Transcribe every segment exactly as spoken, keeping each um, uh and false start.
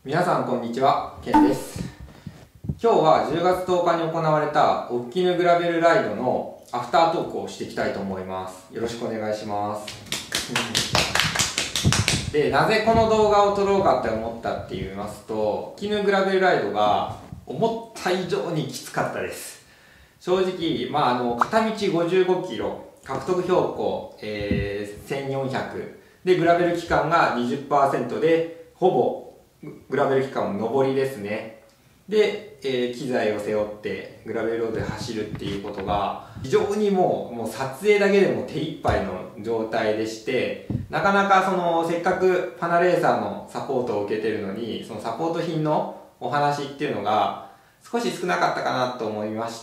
皆さんこんにちは、ケンです。今日はじゅうがつとおかに行われたオッキヌグラベルライドのアフタートークをしていきたいと思います。よろしくお願いします。で、なぜこの動画を撮ろうかって思ったって言いますと、オッキヌグラベルライドが思った以上にきつかったです。正直、まあ、あの片道ごじゅうごキロ、獲得標高、えー、せんよんひゃくで、グラベル期間が にじゅっパーセント で、ほぼグラベル期間も上りですね。で、えー、機材を背負ってグラベルロードで走るっていうことが非常にもう、もう撮影だけでも手一杯の状態でして、なかなかそのせっかくパナレーサーのサポートを受けてるのに、そのサポート品のお話っていうのが少し少なかったかなと思いまして、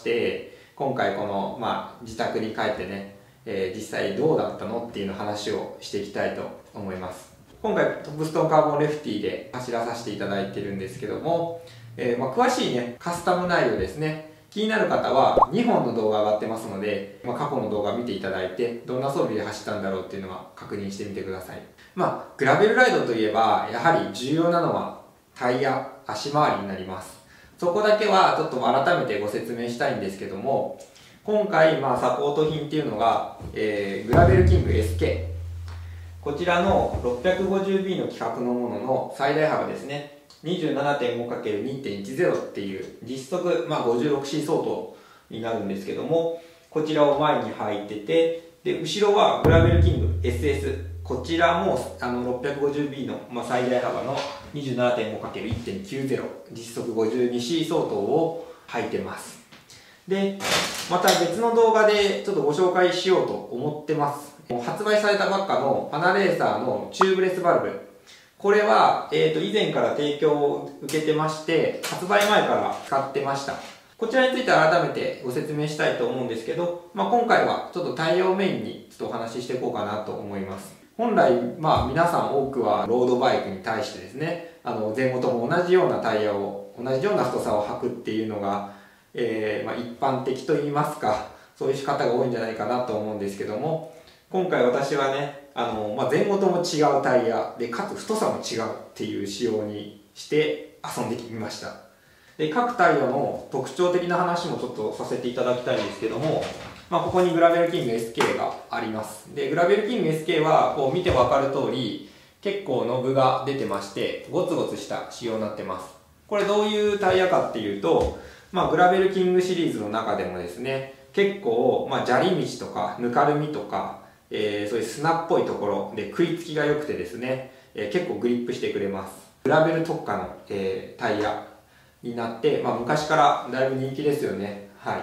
今回この、まあ、自宅に帰ってね、えー、実際どうだったのっていうの話をしていきたいと思います。今回トップストーンカーボンレフティで走らさせていただいてるんですけども、えーまあ、詳しいねカスタム内容ですね、気になる方はにほんの動画上がってますので、まあ、過去の動画を見ていただいてどんな装備で走ったんだろうっていうのは確認してみてください。まあグラベルライドといえばやはり重要なのはタイヤ、足回りになります。そこだけはちょっと改めてご説明したいんですけども、今回まあサポート品っていうのが、えー、グラベルキング エスケー、こちらの ろっぴゃくごじゅうビー の規格のものの最大幅ですね、にじゅうななてんごかけるにてんいちゼロ っていう実測、まあ、ごじゅうろくシー 相当になるんですけども、こちらを前に履いてて、で後ろはグラベルキング エスエス、 こちらもあの ろっぴゃくごじゅうビー の、まあ、最大幅の にじゅうななてんごかけるいってんきゅうゼロ 実測 ごじゅうにシー 相当を履いてます。でまた別の動画でちょっとご紹介しようと思ってます。発売されたばっかのパナレーサーのチューブレスバルブ、これは、えー、と以前から提供を受けてまして、発売前から使ってました。こちらについて改めてご説明したいと思うんですけど、まあ、今回はちょっとタイヤをメインにちょっとお話ししていこうかなと思います。本来、まあ、皆さん多くはロードバイクに対してですね、あの前後とも同じようなタイヤを、同じような太さを履くっていうのが、えーまあ、一般的といいますか、そういう方が多いんじゃないかなと思うんですけども、今回私はね、あの、まあ、前後とも違うタイヤで、かつ太さも違うっていう仕様にして遊んでみました。で、各タイヤの特徴的な話もちょっとさせていただきたいんですけども、まあ、ここにグラベルキング エスケー があります。で、グラベルキング エスケー はこう見てわかる通り、結構ノブが出てまして、ゴツゴツした仕様になってます。これどういうタイヤかっていうと、まあ、グラベルキングシリーズの中でもですね、結構、まあ、砂利道とかぬかるみとか、えー、そういう砂っぽいところで食いつきが良くてですね、えー、結構グリップしてくれます。グラベル特化の、えー、タイヤになって、まあ、昔からだいぶ人気ですよね。はい。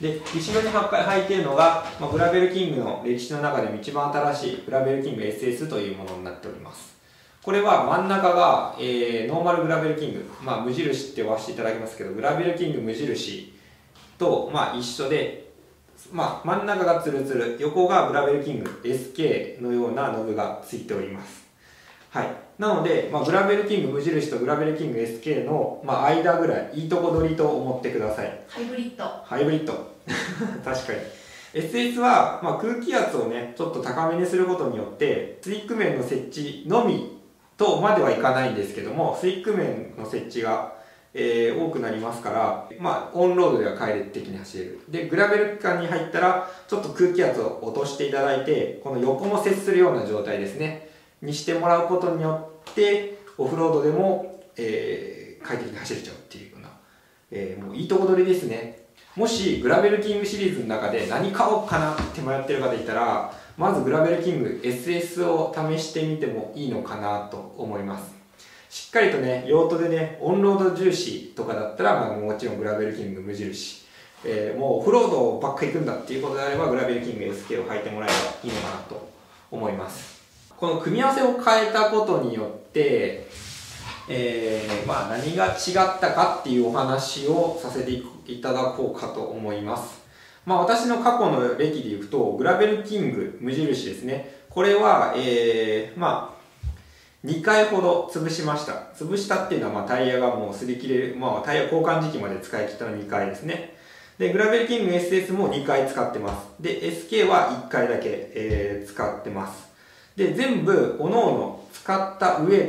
で、後ろに履いているのが、まあ、グラベルキングの歴史の中でも一番新しいグラベルキング エスエス というものになっております。これは真ん中が、えー、ノーマルグラベルキング、まあ、無印って呼ばせていただきますけど、グラベルキング無印と、まあ、一緒で、まあ、真ん中がツルツル、横がグラベルキング エスケー のようなノブがついております。はい。なので、まあ、グラベルキング無印とグラベルキング エスケー の、まあ、間ぐらい、いいとこ取りと思ってください。 ハイブリッド。 ハイブリッド。確かに。エスエス は、まあ、空気圧をね、ちょっと高めにすることによって、スイック面の設置のみとまではいかないんですけども、スイック面の設置がえー、多くなりますから、まあ、オンロードでは快適的に走れる。で、グラベル間に入ったら、ちょっと空気圧を落としていただいて、この横も接するような状態ですね、にしてもらうことによって、オフロードでも、えー、快適に走れちゃうっていうような、えー、もういいとこ取りですね。もし、グラベルキングシリーズの中で何買おうかなって迷ってる方いたら、まずグラベルキング エスエス を試してみてもいいのかなと思います。しっかりとね、用途でね、オンロード重視とかだったら、まあ、もちろんグラベルキング無印。えー、もうオフロードばっかり行くんだっていうことであれば、グラベルキング エスケー を履いてもらえばいいのかなと思います。この組み合わせを変えたことによって、えー、まあ何が違ったかっていうお話をさせていただこうかと思います。まあ私の過去の歴でいくと、グラベルキング無印ですね。これは、えー、まあ、にかいほど潰しました。潰したっていうのは、まあ、タイヤがもう擦り切れる、まあ、タイヤ交換時期まで使い切ったのにかいですね。で、グラベルキング エスエス もにかい使ってます。で、エスケー はいっかいだけ、えー、使ってます。で、全部、おのおの使った上で、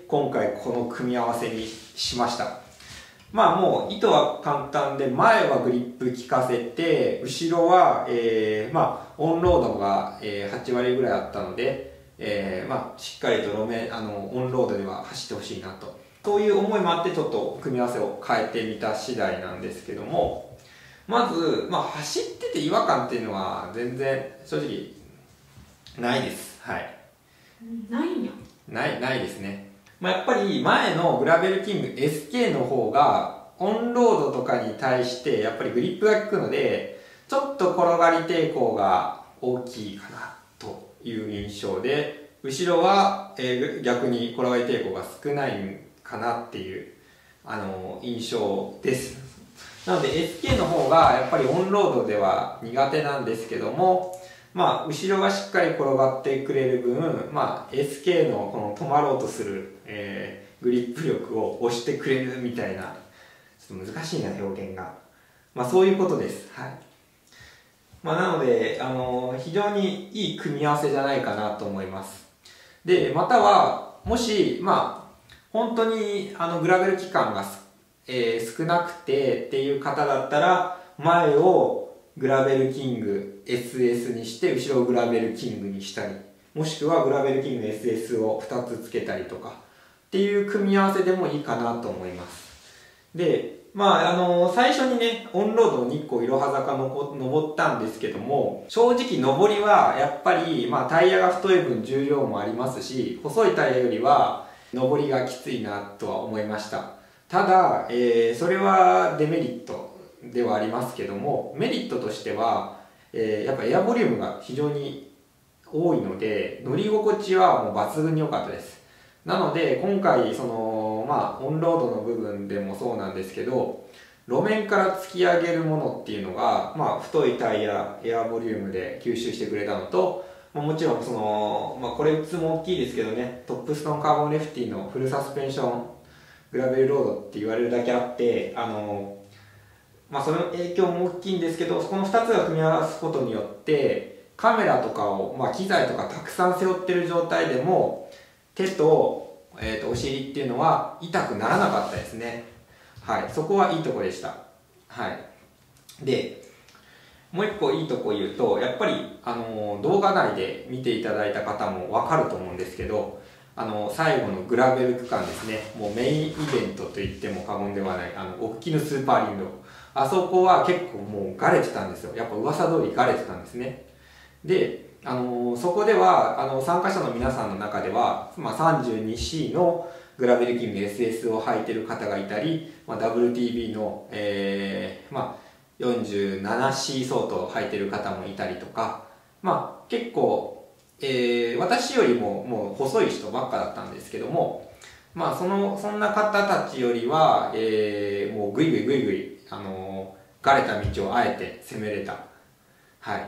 今回この組み合わせにしました。まあもう意図は簡単で、前はグリップ効かせて、後ろは、えー、まあオンロードが、えー、はちわりぐらいあったので、えー、まあしっかりと路面、あの、オンロードでは走ってほしいなと。そういう思いもあってちょっと組み合わせを変えてみた次第なんですけども、まず、まあ走ってて違和感っていうのは全然正直ないです。はい。 ないんや。 ない、ないですね。まあ、やっぱり前のグラベルキング エスケー の方がオンロードとかに対してやっぱりグリップが効くので、ちょっと転がり抵抗が大きいかなという印象で、後ろは、えー、逆に転がり抵抗が少ないかなっていうあの印象です。なので エスケー の方がやっぱりオンロードでは苦手なんですけども、まあ、後ろがしっかり転がってくれる分、まあ、エスケー のこの止まろうとする、えー、グリップ力を押してくれるみたいな、ちょっと難しいな表現が。まあ、そういうことです。はい。まあ、なので、あのー、非常にいい組み合わせじゃないかなと思います。で、または、もし、まあ、本当にあのグラベル期間が、えー、少なくてっていう方だったら、前をグラベルキング エスエス にして後ろをグラベルキングにしたり、もしくはグラベルキング エスエス をふたつつけたりとかっていう組み合わせでもいいかなと思います。で、まああの最初にねオンロード日光いろは坂の登ったんですけども、正直登りはやっぱり、まあ、タイヤが太い分重量もありますし、細いタイヤよりは登りがきついなとは思いました。ただ、えー、それはデメリットではありますけども、メリットとしては、えー、やっぱエアボリュームが非常に多いので乗り心地はもう抜群に良かったです。なので今回そのまあオンロードの部分でもそうなんですけど、路面から突き上げるものっていうのが、まあ、太いタイヤエアボリュームで吸収してくれたのと、もちろんその、まあ、これいつも大きいですけどね、トップストーンカーボンレフティのフルサスペンショングラベルロードって言われるだけあって、あのまあ、その影響も大きいんですけど、そこのふたつが組み合わすことによってカメラとかを、まあ、機材とかたくさん背負ってる状態でも手と、えー、とお尻っていうのは痛くならなかったですね。はい、そこはいいとこでした。はい、でもう一個いいとこ言うと、やっぱり、あの動画内で見ていただいた方も分かると思うんですけど、あの最後のグラベル区間ですね、もうメインイベントと言っても過言ではない、あの大きなスーパーリンド、あそこは結構もうガレてたんですよ。やっぱ噂通りガレてたんですね。で、あのー、そこではあの参加者の皆さんの中では、まあ、さんじゅうにシー のグラベルキング エスエス を履いてる方がいたり、まあ、ダブリューティービー の、えーまあ、よんじゅうななシー 相当を履いてる方もいたりとか、まあ、結構、えー、私よりももう細い人ばっかだったんですけども、まあ、そのそんな方たちよりは、えー、もうグイグイグイグイあのガレた道をあえて攻めれた、はい、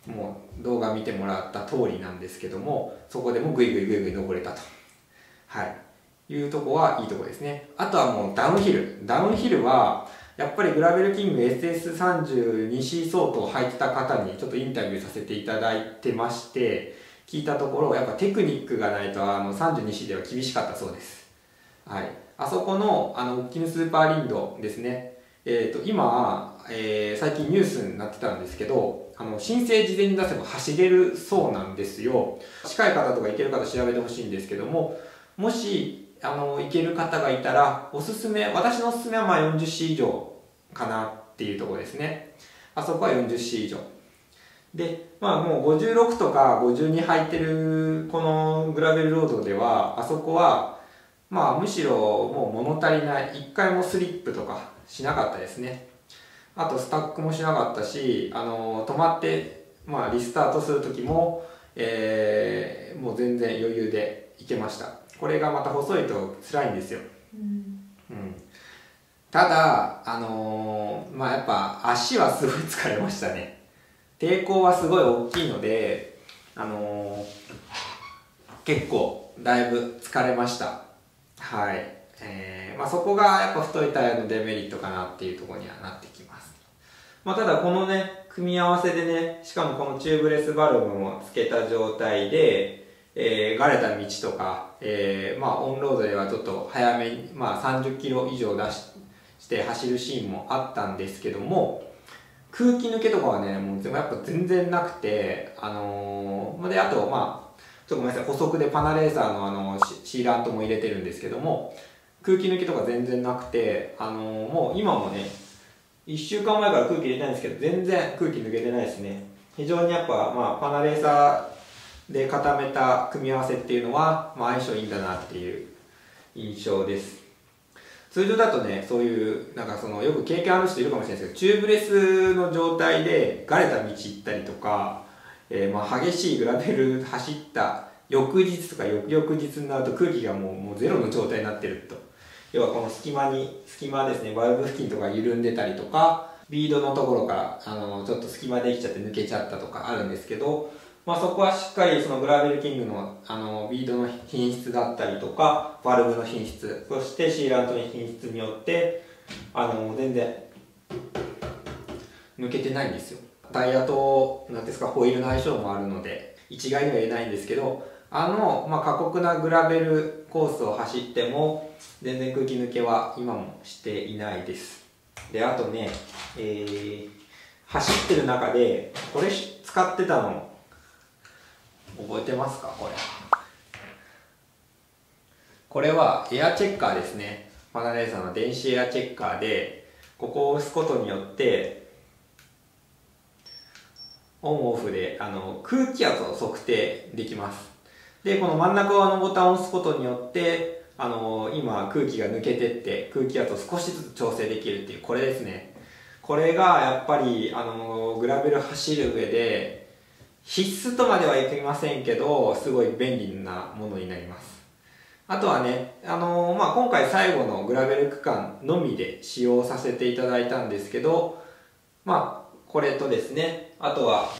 もう動画見てもらった通りなんですけども、そこでもグイグイグイグイ登れたと、はい、いうとこはいいとこですね。あとはもうダウンヒルダウンヒルはやっぱりグラベルキング エスエスさんじゅうにシー 相当を履いてた方にちょっとインタビューさせていただいてまして、聞いたところやっぱテクニックがないとあの さんじゅうにシー では厳しかったそうです。はい、あそこのあの大きなスーパーリンドですね、えー、と今、えー、最近ニュースになってたんですけど、あの申請事前に出せば走れるそうなんですよ。近い方とか行ける方調べてほしいんですけども、もしあの行ける方がいたらおすすめ、私のおすすめはまあ よんじゅうシー 以上かなっていうところですね。あそこは よんじゅうシー 以上で、まあもうごじゅうろくとかごじゅうに履いてるこのグラベルロードでは、あそこはまあむしろもう物足りない、一回もスリップとかしなかったですね。あとスタックもしなかったし、あの止まって、まあ、リスタートする時も、えー、もう全然余裕でいけました。これがまた細いと辛いんですよ、うんうん、ただあのー、まあやっぱ足はすごい疲れましたね。抵抗はすごい大きいので、あのー、結構だいぶ疲れました。はい、えーまあ、そこがやっぱ太いタイヤのデメリットかなっていうところにはなってきます。まあ、ただこのね組み合わせでね、しかもこのチューブレスバルブもつけた状態で、 えー、ガレた道とか、えー、まあオンロードではちょっと早めに、まあ、さんじゅっキロ以上出しして走るシーンもあったんですけども、空気抜けとかはねもうやっぱ全然なくて、あのー、であとまあちょっとごめんなさい、補足でパナレーサーのあのシーラントも入れてるんですけども、空気抜けとか全然なくて、あのー、もう今もねいっしゅうかんまえから空気入れたんですけど全然空気抜けてないですね。非常にやっぱ、まあ、パナレーサーで固めた組み合わせっていうのは、まあ、相性いいんだなっていう印象です。通常だとね、そういうなんかそのよく経験ある人いるかもしれないですけど、チューブレスの状態でガレた道行ったりとか、えー、まあ激しいグラベル走った翌日とか翌々日になると空気がもう、もうゼロの状態になってると。要はこの隙間に、隙間ですね、バルブ付近とか緩んでたりとか、ビードのところからあのちょっと隙間できちゃって抜けちゃったとかあるんですけど、まあ、そこはしっかりそのグラベルキングのあのビードの品質だったりとか、バルブの品質、そしてシーラントの品質によってあの全然抜けてないんですよ。タイヤと何ですか、ホイールの相性もあるので一概には言えないんですけど、あの、まあ、過酷なグラベルコースを走っても全然空気抜けは今もしていないです。であとね、えー、走ってる中でこれ使ってたの覚えてますか？これこれはエアチェッカーですね。パナレーサーの電子エアチェッカーで、ここを押すことによってオンオフであの空気圧を測定できます。でこの真ん中側のボタンを押すことによってあの今空気が抜けてって空気圧を少しずつ調整できるっていう、これですね。これがやっぱりあのグラベル走る上で必須とまではいきませんけど、すごい便利なものになります。あとはね、あのーまあ、今回最後のグラベル区間のみで使用させていただいたんですけど、まあこれとですね、あとは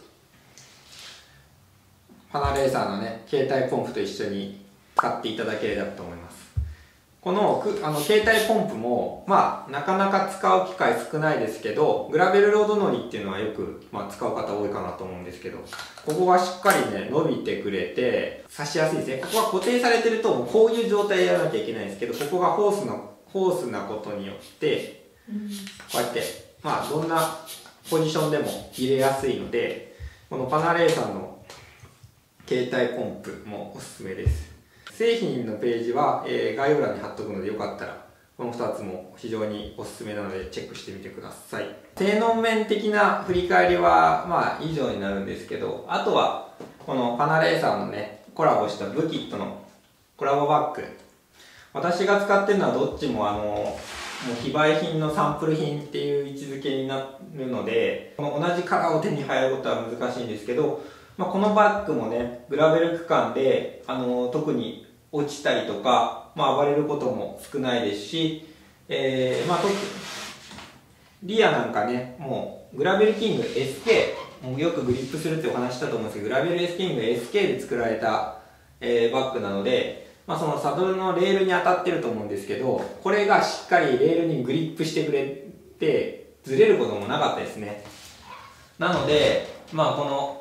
パナレーサーのね携帯ポンプと一緒に使っていただければと思います。このあの携帯ポンプもまあなかなか使う機会少ないですけど、グラベルロード乗りっていうのはよく、まあ、使う方多いかなと思うんですけど、ここがしっかりね伸びてくれて差しやすいですね。ここは固定されてるともうこういう状態でやらなきゃいけないんですけど、ここがホースのホースなことによってこうやってまあどんなポジションでも入れやすいので、このパナレーサーの携帯ポンプもおすすめです。製品のページは、えー、概要欄に貼っとくのでよかったらこのふたつも非常におすすめなのでチェックしてみてください。性能面的な振り返りはまあ以上になるんですけど、あとはこのパナレーサーのねコラボしたブキットのコラボバッグ、私が使ってるのはどっちもあのもう非売品のサンプル品っていう位置づけになるので、この同じカラーを手に入ることは難しいんですけど、まあ、このバッグもねグラベル区間であの特に落ちたりとか、まあ、暴れることも少ないですし、えーまあ、リアなんかねもうグラベルキング エスケー もうよくグリップするってお話したと思うんですけど、グラベル エスキング エスケー で作られた、えー、バッグなので、まあ、そのサドルのレールに当たってると思うんですけど、これがしっかりレールにグリップしてくれてずれることもなかったですね。なので、まあ、この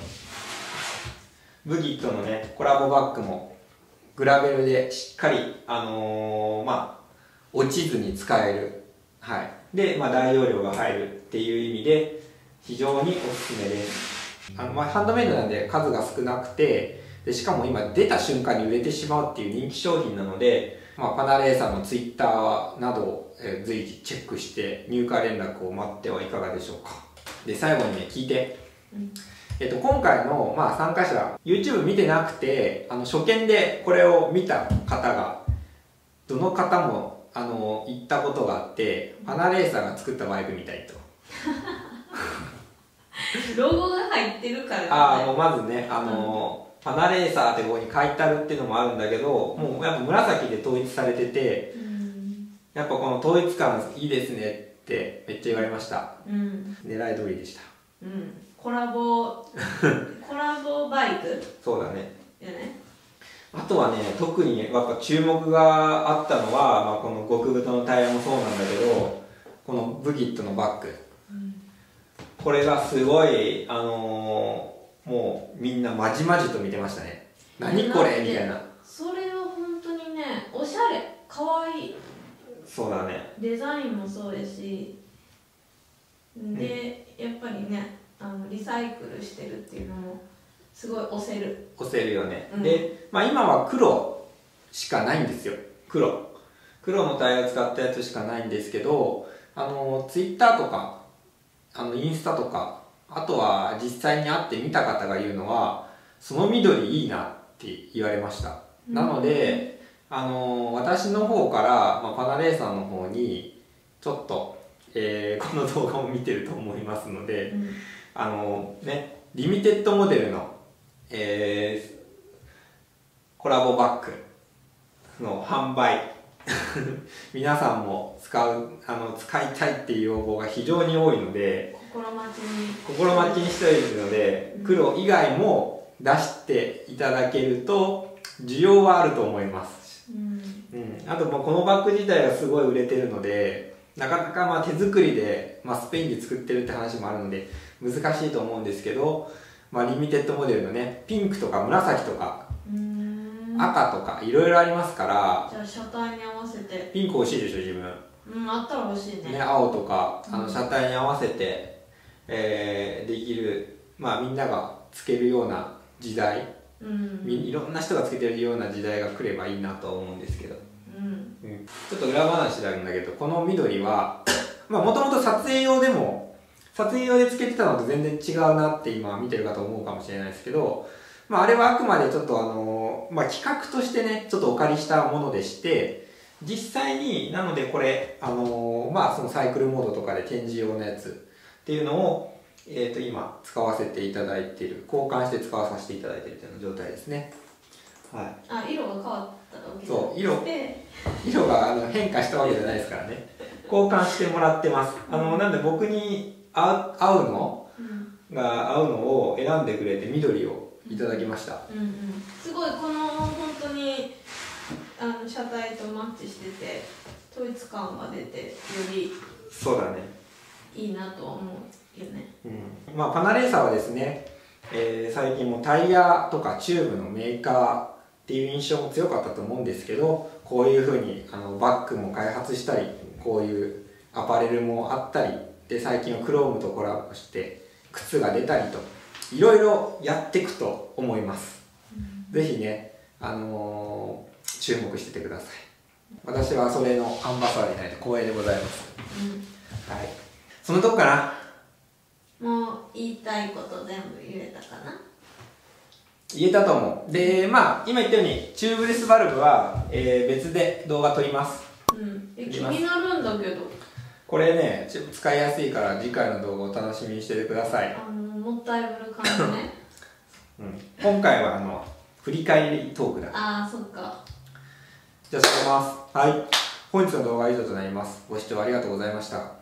ブギットのねコラボバッグもグラベルでしっかり、あのー、まあ落ちずに使える、はい、で、まあ、大容量が入るっていう意味で非常におすすめです。あの、まあ、ハンドメイドなんで数が少なくて、でしかも今出た瞬間に売れてしまうっていう人気商品なので、まあ、パナレーサーのツイッターなどを、えー、随時チェックして入荷連絡を待ってはいかがでしょうか。で最後にね聞いて、うんえっと、今回の、まあ、参加者 YouTube 見てなくてあの初見でこれを見た方がどの方もあの言ったことがあって、パナレーサーが作ったバイクみたいとロゴが入ってるから、ね、 ああもうまずねあの、うん、パナレーサーってここに書いてあるっていうのもあるんだけど、もうやっぱ紫で統一されてて、うん、やっぱこの統一感いいですねってめっちゃ言われました、うん、狙い通りでした、 うんコラボコラボバイクそうだね。 やね。 あとはね特にやっぱ注目があったのは、まあ、この極太のタイヤもそうなんだけど、このブギットのバッグ、うん、これがすごいあのー、もうみんなまじまじと見てましたね。 何これみたいな。 それは本当にね、おしゃれ、かわいい。 そうだね。 デザインもそうやし、で、うん、やっぱりね、あのリサイクルしてるっていうのもすごい押せる。 押せるよね。 うん、 で、まあ今は黒しかないんですよ。黒。黒のタイヤを使ったやつしかないんですけど、あのツイッターとか、あのインスタとか、あとは実際に会って見た方が言うのは、その緑いいなって言われました。うん、なので、あの私の方から、まあ、パナレーさんの方にちょっと、えー、この動画を見てると思いますので、うん、あのね、リミテッドモデルの、えー、コラボバッグの販売皆さんも使うあの使いたいっていう要望が非常に多いので、 心待ちに心待ちにしているので、うん、黒以外も出していただけると需要はあると思います、うんうん、あともうこのバッグ自体がすごい売れてるので、なかなかまあ手作りで、まあ、スペインで作ってるって話もあるので難しいと思うんですけど、まあ、リミテッドモデルのね、ピンクとか紫とか赤とかいろいろありますから。 じゃあ車体に合わせて。 ピンク欲しいでしょ自分。 うん、あったら欲しいね。 ね、青とかあの車体に合わせて、うん、えー、できる、まあみんながつけるような時代、うん、いろんな人がつけてるような時代が来ればいいなと思うんですけど、うんうん、ちょっと裏話になるんだけど、この緑はまあもともと撮影用でも撮影用でつけてたのと全然違うなって今見てる方思うかもしれないですけど、まあ、あれはあくまでちょっとあの、まあ、企画としてねちょっとお借りしたものでして、実際になのでこれあの、まあ、そのサイクルモードとかで展示用のやつっていうのを、えー、と今使わせていただいている、交換して使わさせていただいているという状態ですね。はい、 あ、色が変わったわけじゃなくて、 そう、色色があの変化したわけじゃないですからね。交換してもらってます。あのなんで僕に合う、合うの、うん、が合うのを選んでくれて緑をいただきました。 うんうん、すごいこの本当にあの車体とマッチしてて統一感が出てよりそうだねいいなと思うよね。 うん、まあパナレーサーはですね、えー、最近もタイヤとかチューブのメーカーっていう印象も強かったと思うんですけど、こういうふうにあのバッグも開発したり、こういうアパレルもあったりで、最近はクロームとコラボして靴が出たりといろいろやっていくと思います。うん、ぜひね、あのー、注目しててください。私はそれのアンバサダーになれて光栄でございます。うん、はい。そのとこかな。もう言いたいこと全部言えたかな。 言えたと思う。で、まあ今言ったようにチューブレスバルブは、えー、別で動画撮ります。 うん。え、気になるんだけど。 これね、使いやすいから次回の動画を楽しみにしててください。 あのもったいぶる感じね。 うん、今回はあの振り返りトークだ。 ああ、そっか。 じゃあ、進めます。はい。本日の動画は以上となります。ご視聴ありがとうございました。